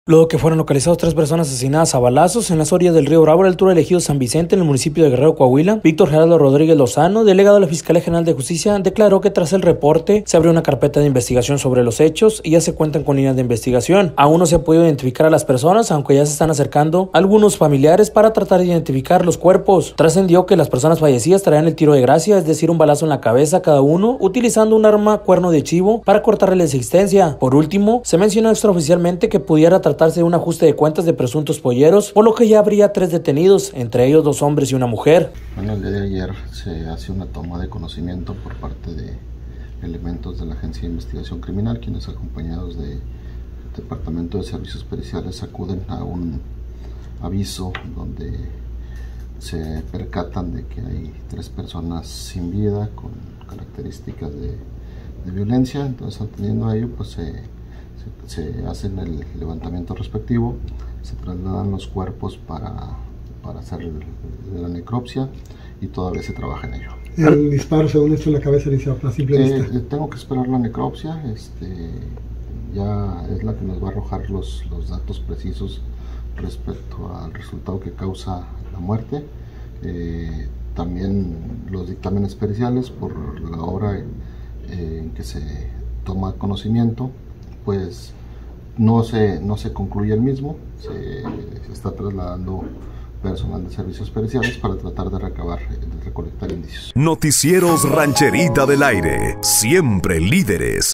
Luego que fueron localizados 3 personas asesinadas a balazos en las orillas del río Bravo, a la altura del ejido San Vicente, en el municipio de Guerrero, Coahuila, Víctor Gerardo Rodríguez Lozano, delegado de la Fiscalía General de Justicia, declaró que tras el reporte se abrió una carpeta de investigación sobre los hechos y ya se cuentan con líneas de investigación. Aún no se ha podido identificar a las personas, aunque ya se están acercando algunos familiares para tratar de identificar los cuerpos. Trascendió que las personas fallecidas traían el tiro de gracia, es decir, un balazo en la cabeza cada uno, utilizando un arma cuerno de chivo para cortarle la existencia. Por último, se mencionó extraoficialmente que pudiera tratarse de un ajuste de cuentas de presuntos polleros, por lo que ya habría 3 detenidos, entre ellos 2 hombres y una mujer. Bueno, el día de ayer se hace una toma de conocimiento por parte de elementos de la Agencia de Investigación Criminal, quienes acompañados del Departamento de Servicios Periciales acuden a un aviso donde se percatan de que hay 3 personas sin vida con características de violencia. Entonces, atendiendo a ello, pues se hacen el levantamiento respectivo, se trasladan los cuerpos para hacer la necropsia y todavía se trabaja en ello. El disparo, según esto, en la cabeza inicial, a simple vista. Tengo que esperar la necropsia, ya es la que nos va a arrojar los datos precisos respecto al resultado que causa la muerte. También los dictámenes periciales, por la hora en que se toma conocimiento, pues no se concluye el mismo, se está trasladando personal de servicios periciales para tratar de recolectar indicios. Noticieros Rancherita del Aire, siempre líderes.